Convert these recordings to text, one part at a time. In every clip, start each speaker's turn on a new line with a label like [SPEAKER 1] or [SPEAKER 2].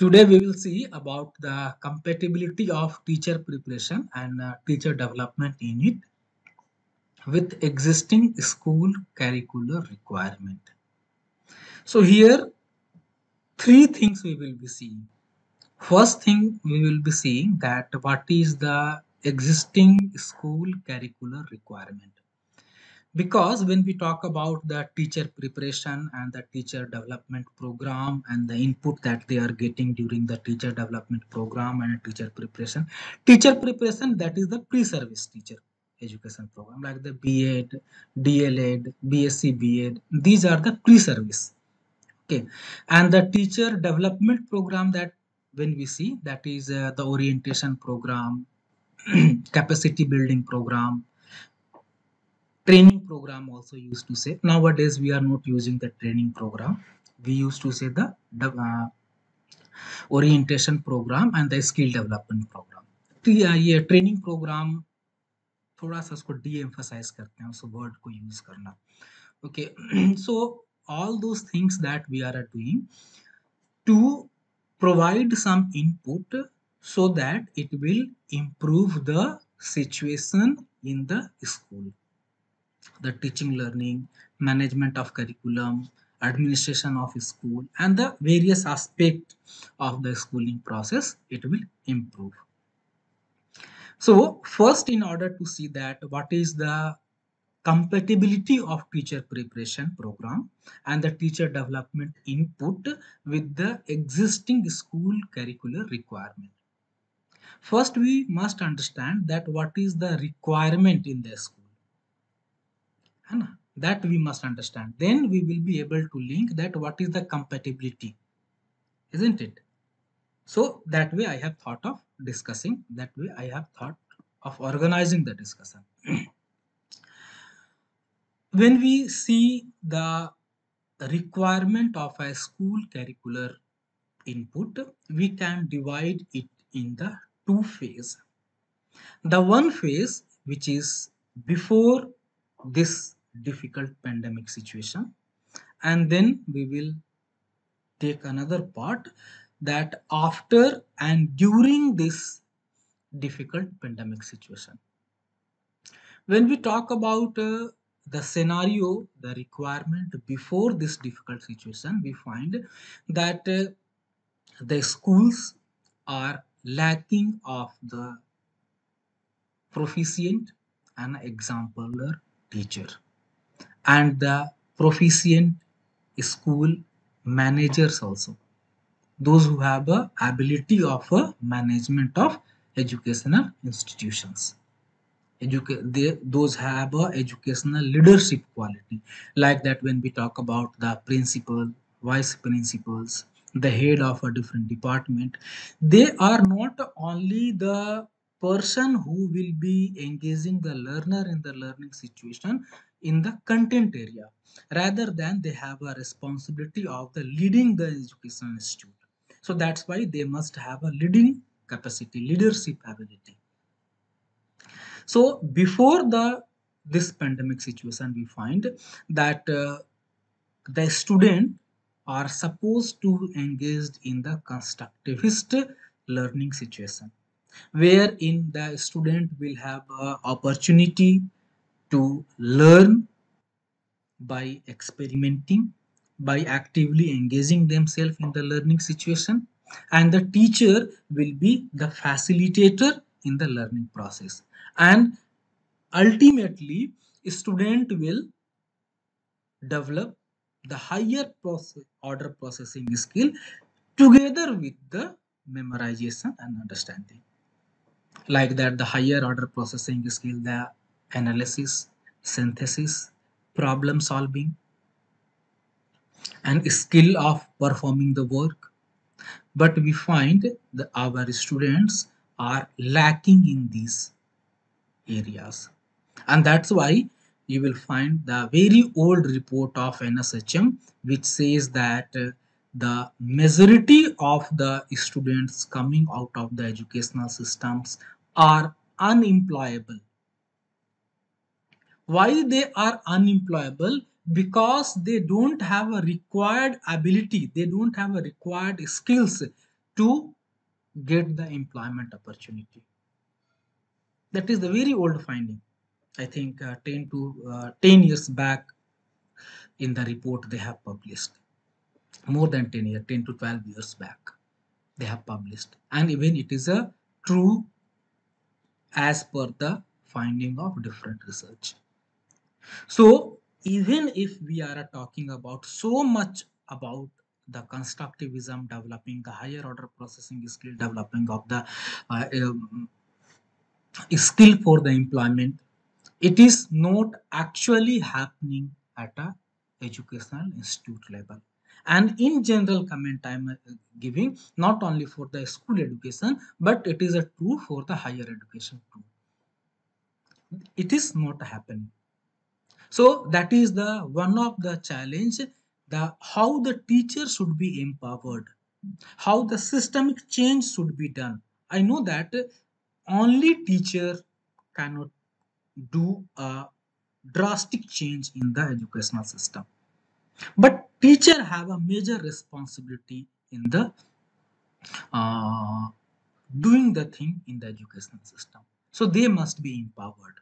[SPEAKER 1] Today we will see about the compatibility of teacher preparation and teacher development unit with existing school curricular requirement. So here three things we will be seeing. First thing we will be seeing that what is the existing school curricular requirement. Because when we talk about the teacher preparation and the teacher development program and the input that they are getting during the teacher development program and teacher preparation, that is the pre-service teacher education program like the B.Ed, DLEd, BSc B.Ed. These are the pre-service. Okay, and the teacher development program, that when we see, that is the orientation program, capacity building program, training program also used to say. Nowadays we are not using the training program, we used to say the orientation program and the skill development program. ये training programme थोड़ा सा उसको D emphasise करते हैं, उस word को use करना. Okay, so all those things that we are doing to provide some input so that it will improve the situation in the school, the teaching learning, management of curriculum, administration of school, and the various aspects of the schooling process, it will improve. So first, in order to see that what is the compatibility of teacher preparation program and the teacher development input with the existing school curricular requirement. First, we must understand that what is the requirement in the school. That we must understand. Then we will be able to link that what is the compatibility, isn't it? So that way I have thought of discussing, that way I have thought of organizing the discussion. When we see the requirement of a school curricular input, we can divide it in the two phases. The one phase which is before this difficult pandemic situation, and then we will take another part that after and during this difficult pandemic situation. When we talk about the scenario, the requirement before this difficult situation, we find that the schools are lacking of the proficient and exemplar teacher and the proficient school managers also, those who have a ability of a management of educational institutions. Those have a educational leadership quality, like that when we talk about the principal, vice principals, the head of a different department, they are not only the person who will be engaging the learner in the learning situation in the content area, rather than they have a responsibility of the leading the educational institute. So that's why they must have a leading capacity, leadership ability. So before the this pandemic situation, we find that the student are supposed to engage in the constructivist learning situation, wherein the student will have a opportunity to learn by experimenting, by actively engaging themselves in the learning situation, and the teacher will be the facilitator in the learning process. And ultimately, student will develop the higher order processing skill together with the memorization and understanding. Like that, the higher order processing skill, the analysis, synthesis, problem solving, and skill of performing the work. But we find that our students are lacking in these areas, and that's why you will find the very old report of NSHM which says that the majority of the students coming out of the educational systems are unemployable. Why they are unemployable? Because they don't have a required ability, they don't have a required skills to get the employment opportunity. That is the very old finding. I think 10 years back in the report they have published. More than 10 years, 10 to 12 years back, they have published. And even it is a true as per the finding of different research. So even if we are talking about so much about the constructivism developing the higher order processing skill, developing of the skill for the employment, it is not actually happening at a educational institute level. And in general comment I am giving not only for the school education, but it is a true for the higher education too. It is not happening. So that is the one of the challenge, the how the teacher should be empowered, how the systemic change should be done. I know that only teacher cannot do a drastic change in the educational system, but teacher have a major responsibility in the uh, doing the thing in the educational system. So they must be empowered.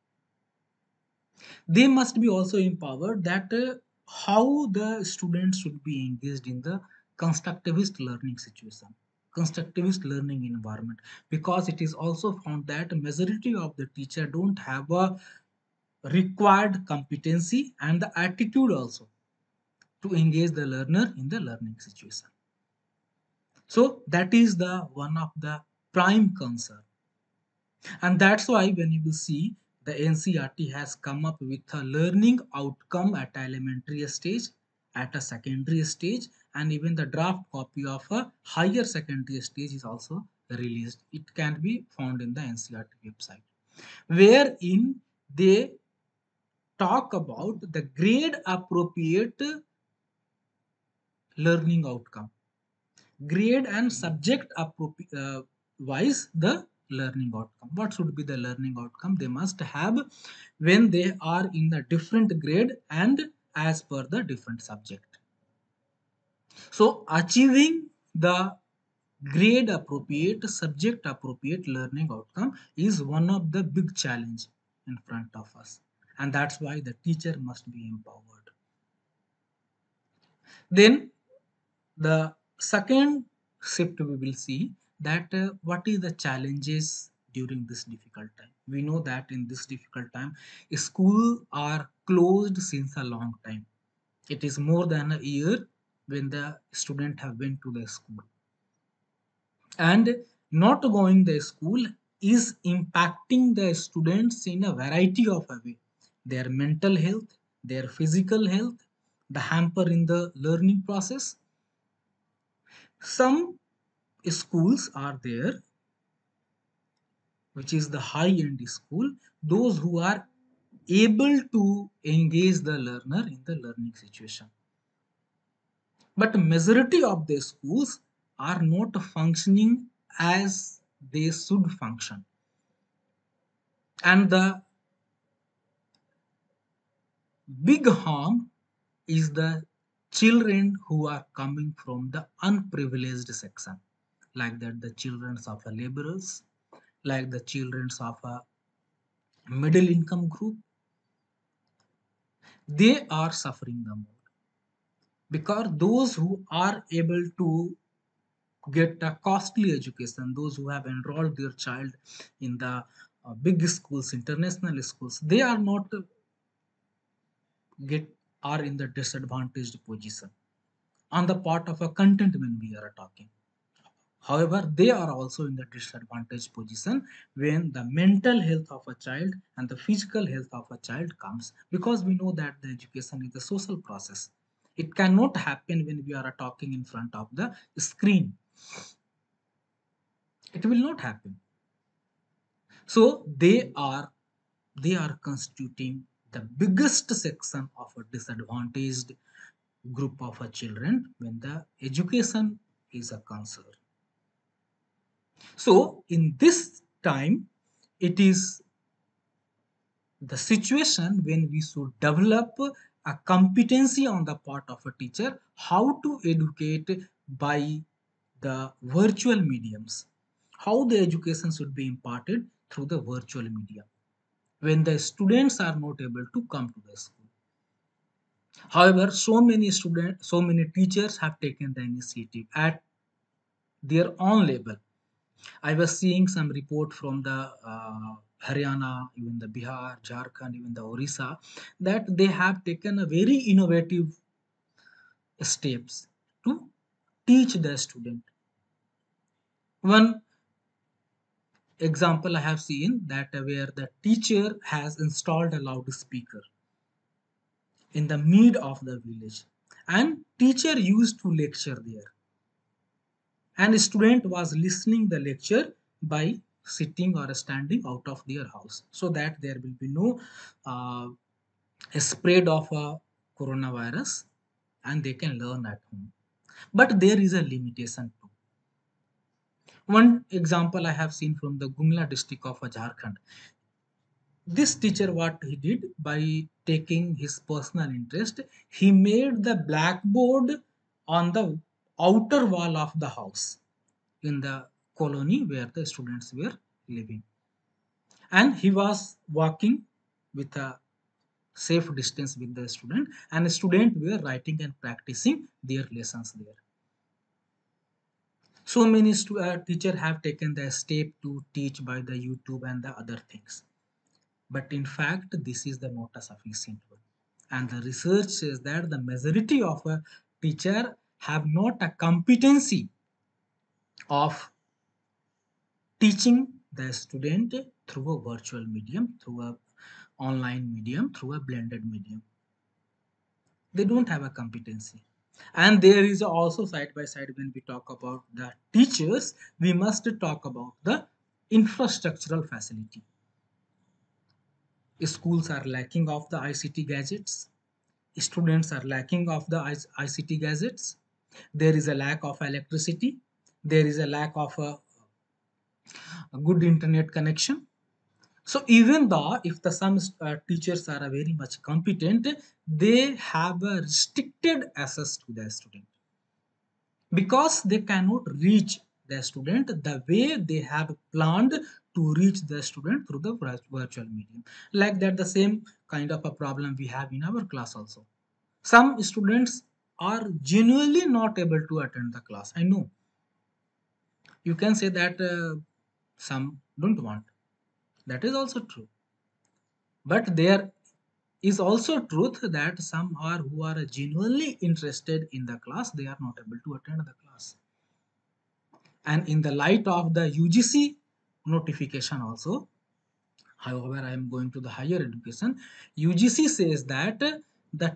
[SPEAKER 1] They must be also empowered that how the students should be engaged in the constructivist learning situation, constructivist learning environment, because it is also found that majority of the teacher don't have a required competency and the attitude also to engage the learner in the learning situation. So that is the one of the prime concern. And that's why when you will see the NCRT has come up with a learning outcome at elementary stage, at a secondary stage, and even the draft copy of a higher secondary stage is also released. It can be found in the NCRT website, wherein they talk about the grade appropriate learning outcome, grade and subject wise the learning outcome. What should be the learning outcome they must have when they are in the different grade and as per the different subject? So achieving the grade appropriate, subject appropriate learning outcome is one of the big challenge in front of us, and that's why the teacher must be empowered. Then the second shift we will see that what is the challenges during this difficult time. We know that in this difficult time schools are closed since a long time. It is more than a year when the student have been to the school, and not going the school is impacting the students in a variety of a way, their mental health, their physical health, the hamper in the learning process. Some schools are there which is the high end school, those who are able to engage the learner in the learning situation, but majority of the schools are not functioning as they should function. And the big harm is the children who are coming from the unprivileged section, like that the children of a laborers, like the children of a middle income group, they are suffering the more, because those who are able to get a costly education, those who have enrolled their child in the big schools, international schools, they are not get are in the disadvantaged position on the part of a content when we are talking. However, they are also in the disadvantaged position when the mental health of a child and the physical health of a child comes, because we know that the education is a social process. It cannot happen when we are talking in front of the screen. It will not happen. So they are constituting the biggest section of a disadvantaged group of a children when the education is a concern. So in this time, it is the situation when we should develop a competency on the part of a teacher how to educate by the virtual mediums, how the education should be imparted through the virtual medium when the students are not able to come to the school. However, so many teachers have taken the initiative at their own level. I was seeing some report from the Haryana, even the Bihar, Jharkhand, even the Orissa, that they have taken a very innovative steps to teach the student. One example I have seen that where the teacher has installed a loudspeaker in the mid of the village, and teacher used to lecture there, and student was listening the lecture by sitting or standing out of their house, so that there will be no uh, spread of a coronavirus, and they can learn at home. But there is a limitation too. One example I have seen from the Gumla district of Jharkhand. This teacher, what he did by taking his personal interest, he made the blackboard on the outer wall of the house in the colony where the students were living. And he was walking with a safe distance with the student, and the student were writing and practicing their lessons there. So many teachers have taken the step to teach by the YouTube and the other things. But in fact, this is the not a sufficient one. And the research says that the majority of a teacher have not a competency of teaching the student through a virtual medium, through a online medium, through a blended medium. They don't have a competency. And there is also side by side, when we talk about the teachers, we must talk about the infrastructural facility. Schools are lacking of the ICT gadgets. Students are lacking of the ICT gadgets. There is a lack of electricity. There is a lack of a good internet connection. So even though if the some teachers are very much competent, they have a restricted access to the student, because they cannot reach the student the way they have planned to reach the student through the virtual medium. Like that, the same kind of a problem we have in our class also. Some students are genuinely not able to attend the class. I know you can say that some don't want. That is also true. But there is also truth that some are who are genuinely interested in the class, they are not able to attend the class. And in the light of the UGC notification also, however, I am going to the higher education, UGC says that the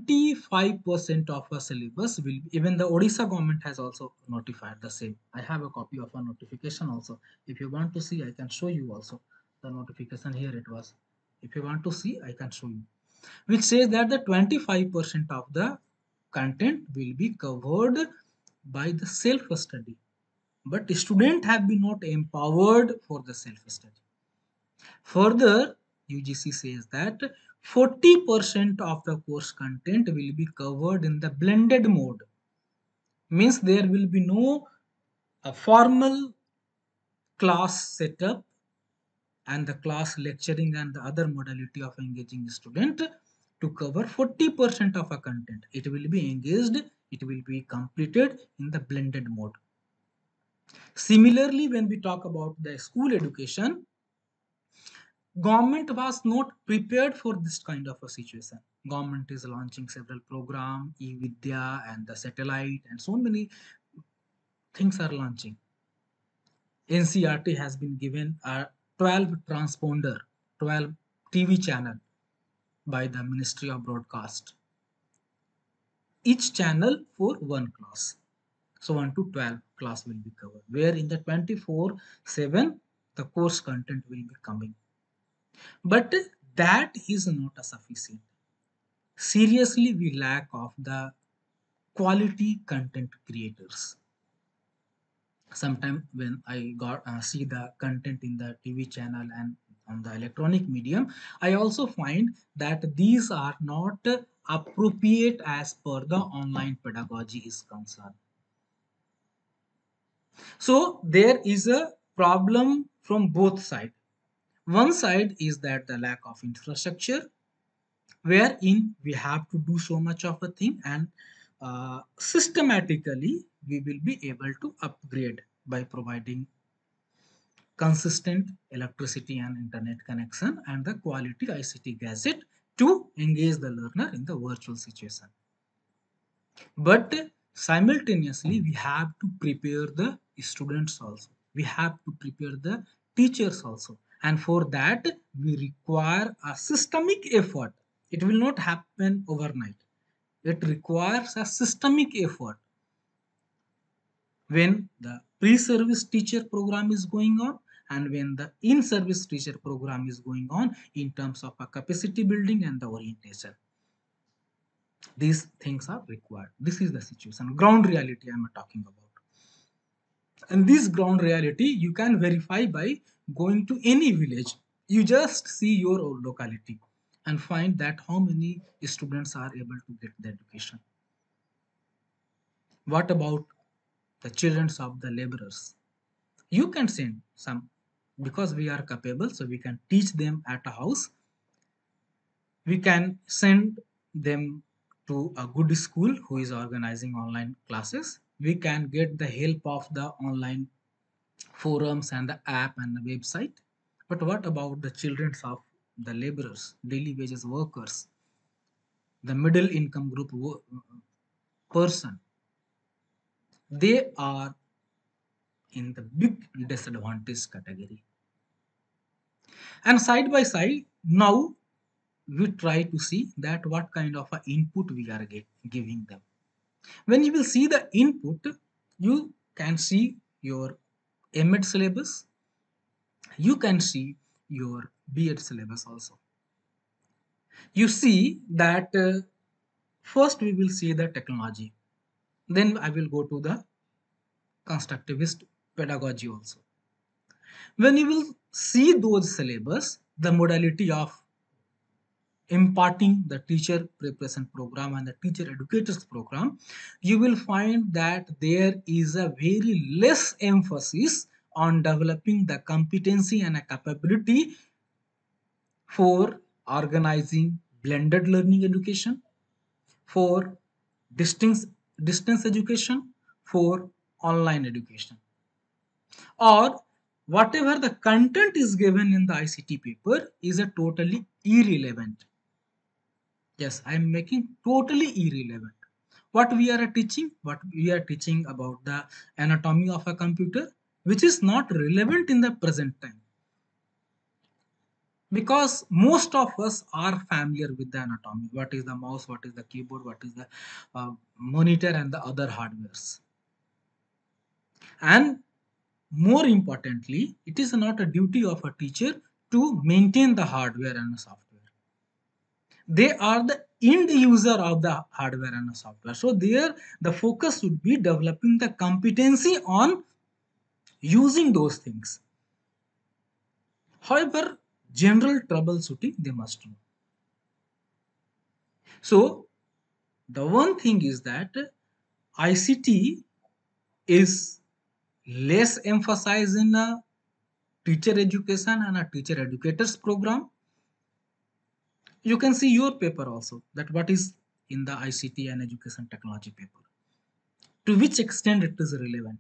[SPEAKER 1] 25% of a syllabus will, even the Odisha government has also notified the same. I have a copy of a notification also. If you want to see, I can show you also the notification. Here it was. If you want to see, I can show you, which says that the 25% of the content will be covered by the self-study. But students have been not empowered for the self-study. Further, UGC says that 40% of the course content will be covered in the blended mode. Means there will be no formal class setup and the class lecturing and the other modality of engaging student to cover 40% of a content. It will be engaged, it will be completed in the blended mode. Similarly, when we talk about the school education, government was not prepared for this kind of a situation. Government is launching several programs, e-vidya and the satellite, and so many things are launching. NCRT has been given a 12 transponder, 12 TV channel by the Ministry of Broadcast. Each channel for one class. So 1 to 12 class will be covered, where in the 24/7 the course content will be coming. But that is not a sufficient. Seriously, we lack of the quality content creators. Sometimes when I got see the content in the TV channel and on the electronic medium, I also find that these are not appropriate as per the online pedagogy is concerned. So there is a problem from both sides. One side is that the lack of infrastructure, wherein we have to do so much of a thing, and systematically we will be able to upgrade by providing consistent electricity and internet connection and the quality ICT gadget to engage the learner in the virtual situation. But simultaneously, we have to prepare the students also. We have to prepare the teachers also. And for that, we require a systemic effort. It will not happen overnight. It requires a systemic effort when the pre-service teacher program is going on and when the in-service teacher program is going on in terms of a capacity building and the orientation. These things are required. This is the situation, ground reality I'm talking about. And this ground reality you can verify by going to any village. You just see your own locality and find that how many students are able to get the education. What about the children of the laborers? You can send some, because we are capable, so we can teach them at a house. We can send them to a good school who is organizing online classes. We can get the help of the online forums and the app and the website. But what about the children of the laborers, daily wages workers, the middle income group person? They are in the big disadvantage category. And side by side, now we try to see that what kind of a input we are giving them. When you will see the input, you can see your MEd syllabus, you can see your B.Ed syllabus also. You see that first we will see the technology, then I will go to the constructivist pedagogy also. When you will see those syllabus, the modality of imparting the teacher preparation program and the teacher educators program, you will find that there is a very less emphasis on developing the competency and a capability for organizing blended learning education, for distance distance education, for online education, or whatever the content is given in the ICT paper is a totally irrelevant. Yes, I am making totally irrelevant. What we are teaching, what we are teaching about the anatomy of a computer, which is not relevant in the present time, because most of us are familiar with the anatomy. What is the mouse, what is the keyboard, what is the monitor and the other hardwares. And more importantly, it is not a duty of a teacher to maintain the hardware and the software. They are the end user of the hardware and the software. So there the focus should be developing the competency on using those things. However, general troubleshooting they must know. So the one thing is that ICT is less emphasized in a teacher education and a teacher educators program. You can see your paper also, that what is in the ICT and education technology paper. To which extent it is relevant,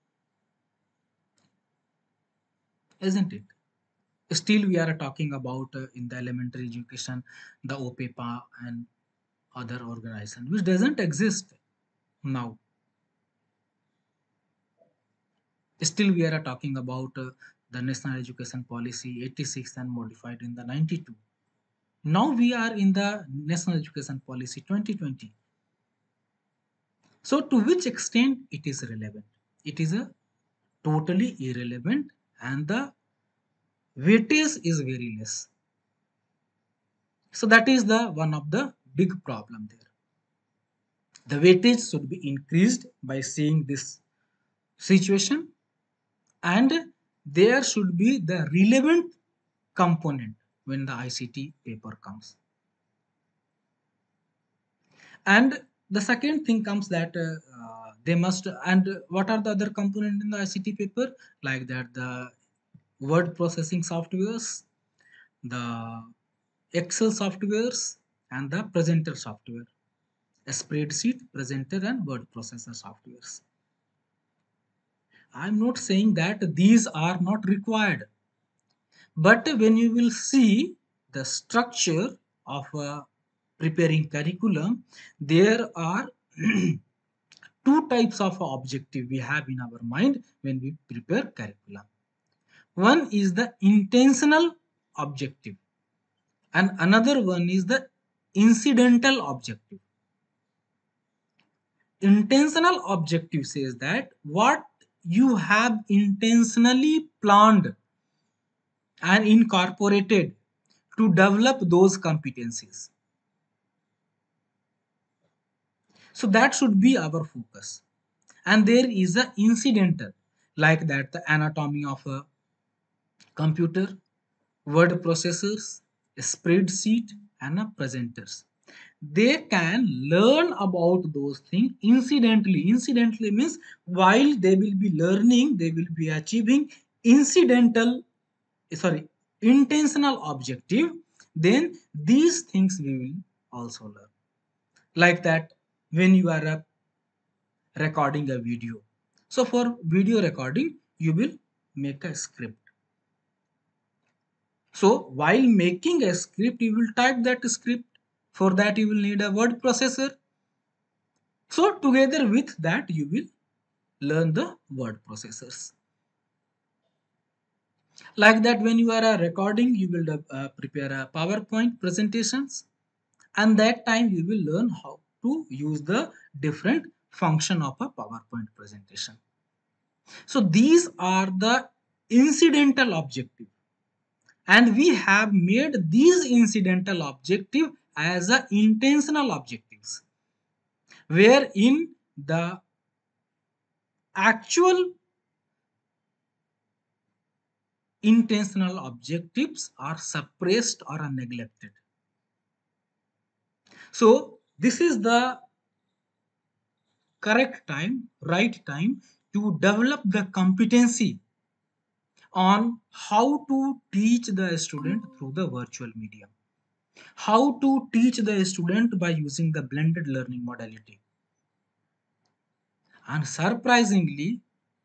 [SPEAKER 1] isn't it? Still, we are talking about in the elementary education, the OPEPA and other organization, which doesn't exist now. Still, we are talking about the National Education Policy 86 and modified in the 92. Now we are in the National Education Policy 2020. So, to which extent it is relevant? It is a totally irrelevant, and the weightage is very less. So that is the one of the big problem there. The weightage should be increased by seeing this situation, and there should be the relevant component when the ICT paper comes. And the second thing comes that They must. And what are the other component in the ICT paper? Like that, the word processing softwares, the Excel softwares, and the presenter software, a spreadsheet, presenter, and word processor softwares. I'm not saying that these are not required, but when you will see the structure of preparing curriculum, there are two types of objective we have in our mind when we prepare curriculum. One is the intentional objective, and another one is the incidental objective. Intentional objective says that what you have intentionally planned and incorporated to develop those competencies. So that should be our focus. And there is a incidental, like that the anatomy of a computer, word processors, a spreadsheet, and a presenters. They can learn about those things incidentally. Incidentally means while they will be learning, they will be achieving incidental, sorry, intentional objective. Then these things we will also learn. Like that, when you are recording a video. So for video recording, you will make a script. So while making a script, you will type that script. For that, you will need a word processor. So together with that, you will learn the word processors. Like that, when you are recording, you will prepare a PowerPoint presentations, and that time you will learn how to use the different function of a PowerPoint presentation. So these are the incidental objective, and we have made these incidental objective as a intentional objectives, wherein the actual intentional objectives are suppressed or are neglected. So this is the correct time, right time to develop the competency on how to teach the student through the virtual medium. How to teach the student by using the blended learning modality. And surprisingly,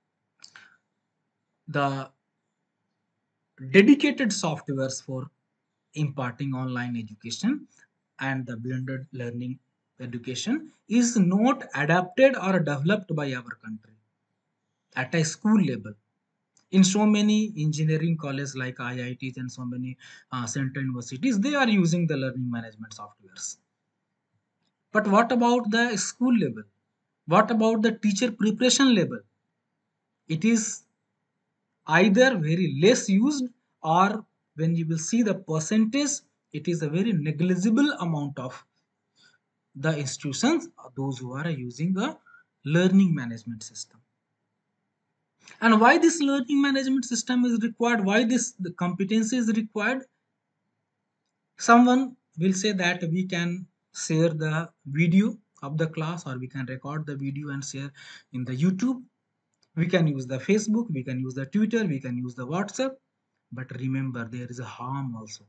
[SPEAKER 1] the dedicated softwares for imparting online education and the blended learning education is not adapted or developed by our country at a school level. In so many engineering colleges like IITs and so many central universities, they are using the learning management softwares. But what about the school level? What about the teacher preparation level? It is either very less used, or when you will see the percentage, it is a very negligible amount of the institutions, those who are using a learning management system. And why this learning management system is required, why this the competency is required? Someone will say that we can share the video of the class, or we can record the video and share in the YouTube. We can use the Facebook, we can use the Twitter, we can use the WhatsApp. But remember, there is a harm also.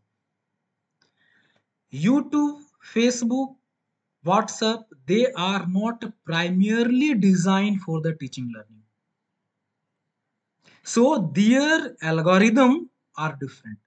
[SPEAKER 1] YouTube, Facebook, WhatsApp, they are not primarily designed for the teaching learning. So their algorithm are different,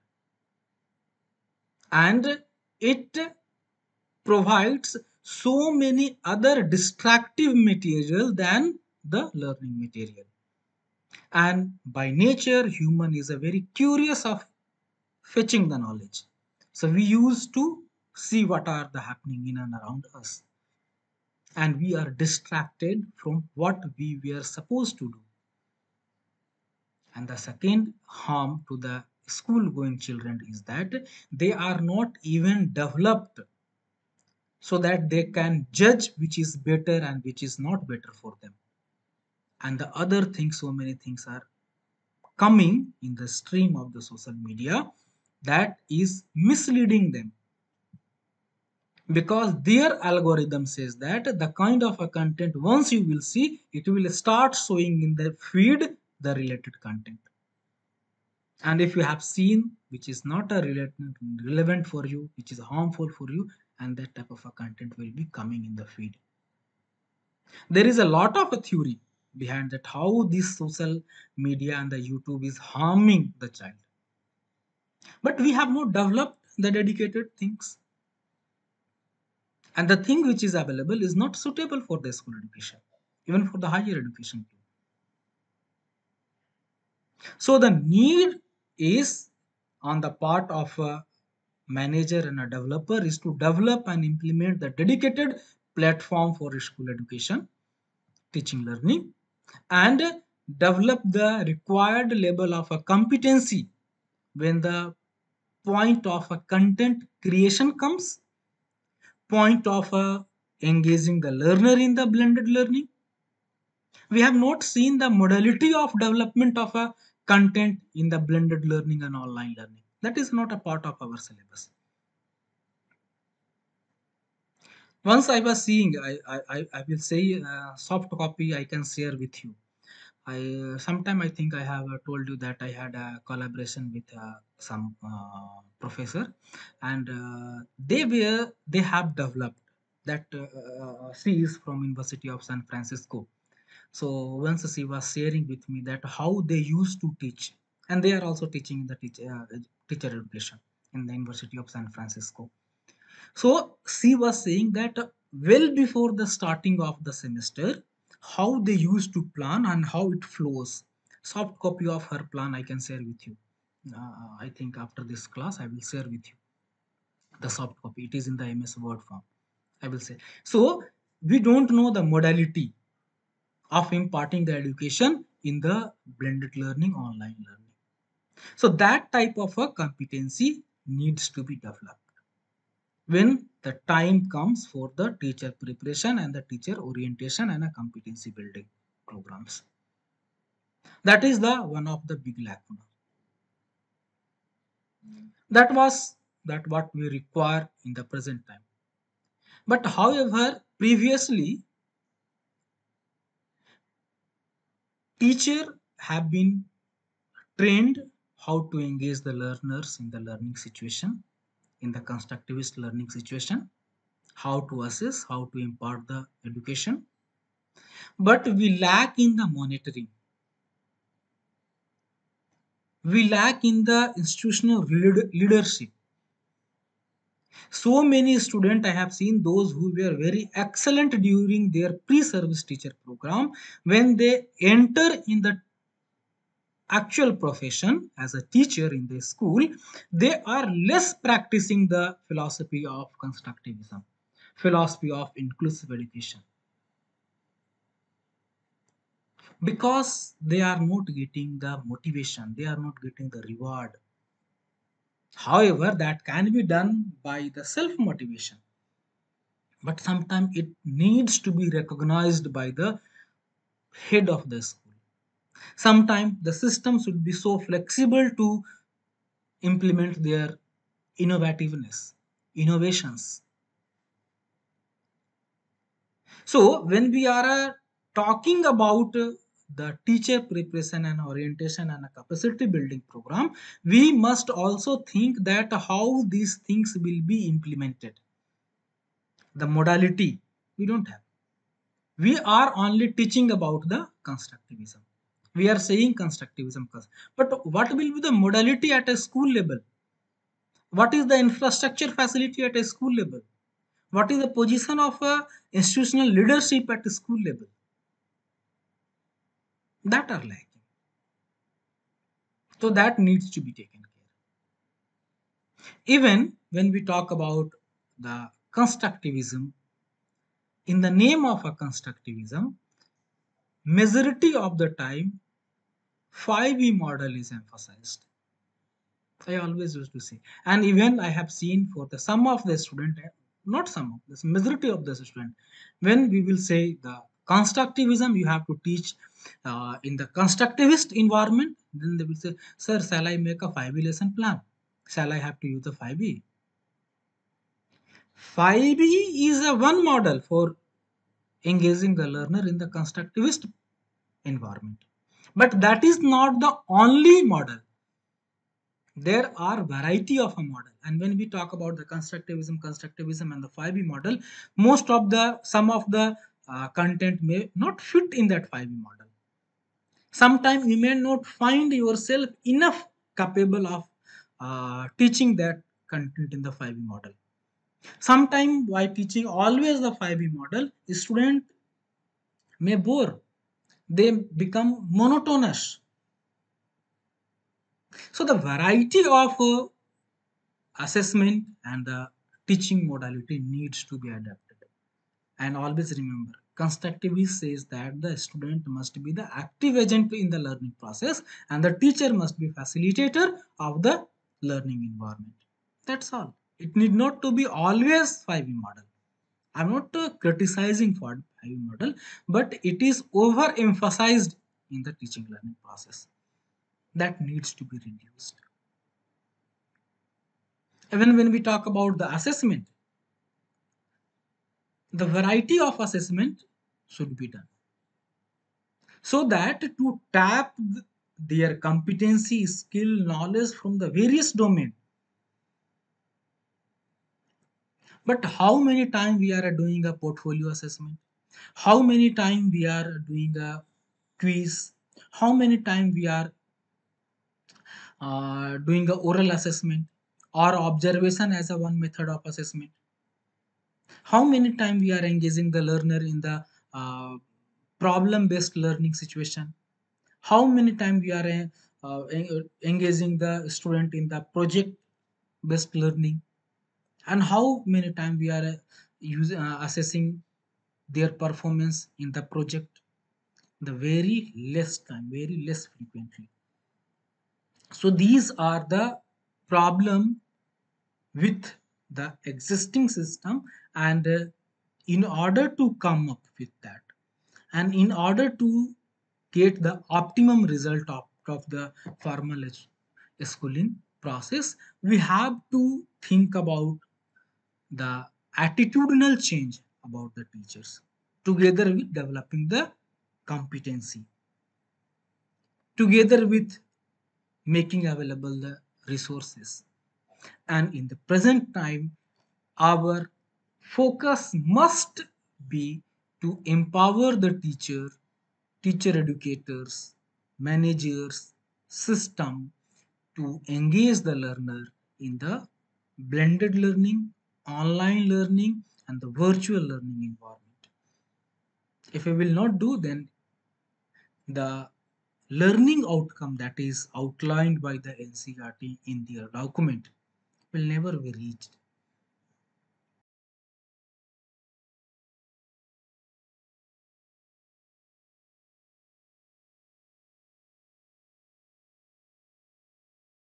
[SPEAKER 1] and it provides so many other distractive material than the learning material. And by nature, human is a very curious of fetching the knowledge. So we used to see what are the happening in and around us, and we are distracted from what we were supposed to do. And the second harm to the school going children is that they are not even developed so that they can judge which is better and which is not better for them. And the other thing, so many things are coming in the stream of the social media that is misleading them. because their algorithm says that the kind of a content once you will see, it will start showing in the feed the related content. And if you have seen which is not a relevant for you, which is harmful for you, and that type of a content will be coming in the feed. There is a lot of a theory behind that how this social media and the YouTube is harming the child, but we have not developed the dedicated things, and the thing which is available is not suitable for the school education, even for the higher education too. So the need is on the part of a manager and a developer is to develop and implement the dedicated platform for school education, teaching learning, and develop the required level of a competency when the point of a content creation comes, point of engaging the learner in the blended learning. We have not seen the modality of development of a content in the blended learning and online learning. That is not a part of our syllabus. Once I was seeing, I will say soft copy I can share with you. I sometime I think I have told you that I had a collaboration with some professor, and they have developed that she is from University of San Francisco. So once she was sharing with me that how they used to teach, and they are also teaching the teacher education in the University of San Francisco. So she was saying that well before the starting of the semester, how they used to plan and how it flows. Soft copy of her plan I can share with you. I think after this class I will share with you the soft copy. It is in the MS Word form. I will say. So we don't know the modality of imparting the education in the blended learning, online learning. So that type of a competency needs to be developed when the time comes for the teacher preparation and the teacher orientation and a competency building programs. That is the one of the big lacuna. That was that what we require in the present time. But however, previously teacher have been trained how to engage the learners in the learning situation, in the constructivist learning situation, how to assess, how to impart the education. But we lack in the monitoring. We lack in the institutional leadership. So many students I have seen those who were very excellent during their pre-service teacher program, when they enter in the actual profession as a teacher in the school, they are less practicing the philosophy of constructivism, philosophy of inclusive education, because they are not getting the motivation, they are not getting the reward. However, that can be done by the self motivation, but sometimes it needs to be recognized by the head of the school. Sometimes the system should be so flexible to implement their innovativeness, innovations. So when we are talking about the teacher preparation and orientation and a capacity building program, we must also think that how these things will be implemented. The modality we don't have. We are only teaching about the constructivism. We are saying constructivism, but what will be the modality at a school level? What is the infrastructure facility at a school level? What is the position of a institutional leadership at a school level? That are lacking. So that needs to be taken care. Even when we talk about the constructivism, in the name of a constructivism, majority of the time 5E model is emphasized. I always used to say, and even I have seen for the some of the student, not some of this majority of the student, when we will say the constructivism, you have to teach in the constructivist environment. Then they will say, "Sir, shall I make a 5E lesson plan? Shall I have to use the 5E?" 5B is a one model for engaging the learner in the constructivist environment. But that is not the only model. There are variety of a model, and when we talk about the constructivism and the 5B model, most of the some of the content may not fit in that 5B model. Sometimes you may not find yourself enough capable of teaching that content in the 5B model. Sometimes by teaching always the 5B model, student may bore, they become monotonous. So the variety of assessment and the teaching modality needs to be adapted. And always remember, constructivist says that the student must be the active agent in the learning process and the teacher must be facilitator of the learning environment. That's all. It need not to be always 5E model. I'm not criticizing for 5E model, but it is overemphasized in the teaching learning process. That needs to be reduced. Even when we talk about the assessment, the variety of assessment should be done so that to tap their competency, skill, knowledge from the various domain. But how many times we are doing a portfolio assessment? How many times we are doing a quiz? How many times we are doing a oral assessment or observation as a one method of assessment? How many times we are engaging the learner in the problem based learning situation? How many times we are engaging the student in the project based learning, and how many times we are assessing their performance in the project? The very less time, very less frequently. So these are the problem with the existing system, and in order to come up with that, and in order to get the optimum result of the formal schooling process, we have to think about the attitudinal change about the teachers together with developing the competency, together with making available the resources. And in the present time, our focus must be to empower the teacher educators, managers, system to engage the learner in the blended learning, online learning, and the virtual learning environment. If we will not do, then the learning outcome that is outlined by the NCERT in their document will never be reached.